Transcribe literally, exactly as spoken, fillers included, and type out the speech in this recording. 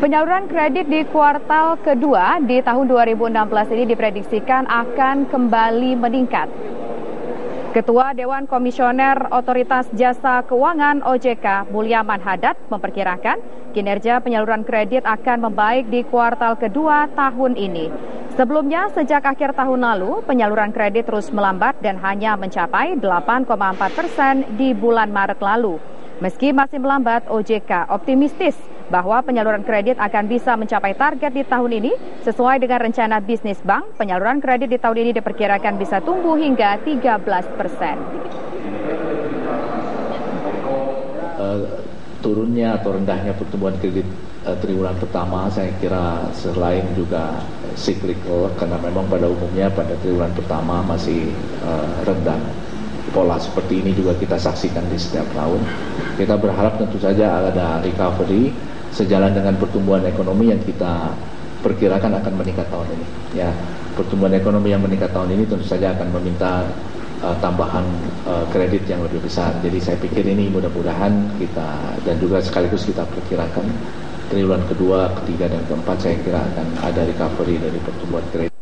Penyaluran kredit di kuartal kedua di tahun dua ribu enam belas ini diprediksikan akan kembali meningkat. Ketua Dewan Komisioner Otoritas Jasa Keuangan O J K, Mulyaman Hadad, memperkirakan kinerja penyaluran kredit akan membaik di kuartal kedua tahun ini. Sebelumnya, sejak akhir tahun lalu, penyaluran kredit terus melambat dan hanya mencapai delapan koma empat persen di bulan Maret lalu. Meski masih melambat, O J K optimistis bahwa penyaluran kredit akan bisa mencapai target di tahun ini. Sesuai dengan rencana bisnis bank, penyaluran kredit di tahun ini diperkirakan bisa tumbuh hingga tiga belas persen. Uh, turunnya atau rendahnya pertumbuhan kredit uh, triwulan pertama saya kira selain juga cyclical, karena memang pada umumnya pada triwulan pertama masih uh, rendah. Pola seperti ini juga kita saksikan di setiap tahun. Kita berharap tentu saja ada recovery sejalan dengan pertumbuhan ekonomi yang kita perkirakan akan meningkat tahun ini. Ya, pertumbuhan ekonomi yang meningkat tahun ini tentu saja akan meminta uh, tambahan uh, kredit yang lebih besar. Jadi saya pikir ini mudah-mudahan kita dan juga sekaligus kita perkirakan triwulan kedua, ketiga dan keempat saya kira akan ada recovery dari pertumbuhan kredit.